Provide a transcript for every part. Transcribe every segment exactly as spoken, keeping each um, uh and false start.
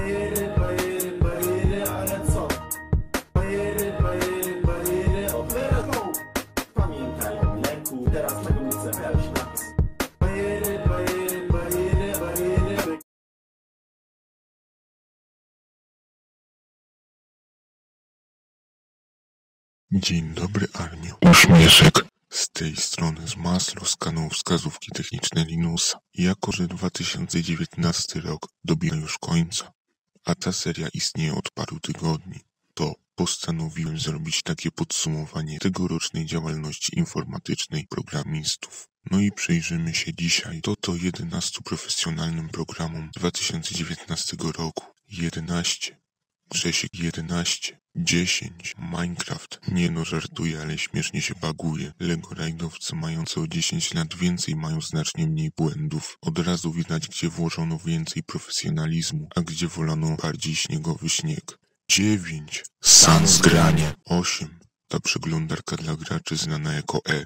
Bajery, bajery, bajery, ale co? Bajery, bajery, bajery, operaką. Pamiętaj o mleku, teraz tego nie chcę miałeś napis. Bajery, bajery, bajery, bajery. Dzień dobry, Armio. Uśmieszek. Z tej strony z Maslo, z kanału Wskazówki Techniczne Linuxa. Jako że dwa tysiące dziewiętnasty rok dobiega już końca, a ta seria istnieje od paru tygodni, to postanowiłem zrobić takie podsumowanie tegorocznej działalności informatycznej programistów. No i przyjrzymy się dzisiaj to to jedenastu profesjonalnym programom dwa tysiące dziewiętnastego roku. jedenaście. Grzesiek jedenaście, dziesięć, Minecraft, nie no żartuję, ale śmiesznie się baguje. Lego rajdowcy mające o dziesięć lat więcej mają znacznie mniej błędów. Od razu widać, gdzie włożono więcej profesjonalizmu, a gdzie wolano bardziej śniegowy śnieg. dziewięć, Sans granie. osiem, ta przeglądarka dla graczy znana jako E.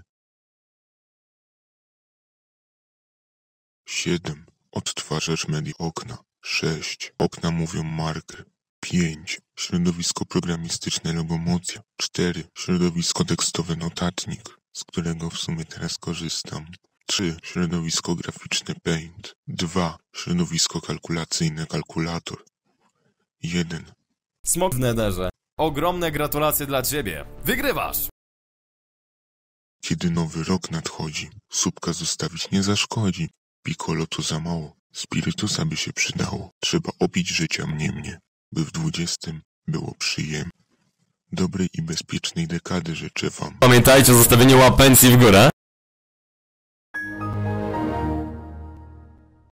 siedem, odtwarzacz media okna. sześć, okna mówią marker. pięć. Środowisko programistyczne Logomocja. cztery. Środowisko tekstowe Notatnik, z którego w sumie teraz korzystam. trzy. Środowisko graficzne Paint. dwa. Środowisko kalkulacyjne Kalkulator. jeden. Smok w nederze. Ogromne gratulacje dla ciebie. Wygrywasz! Kiedy nowy rok nadchodzi, słupka zostawić nie zaszkodzi. Piccolo to za mało. Spirytusa by się przydało. Trzeba opić życia mnie mnie. By w dwudziestym było przyjemnie. Dobrej i bezpiecznej dekady życzę wam. Pamiętajcie o zostawieniu łapencji w górę.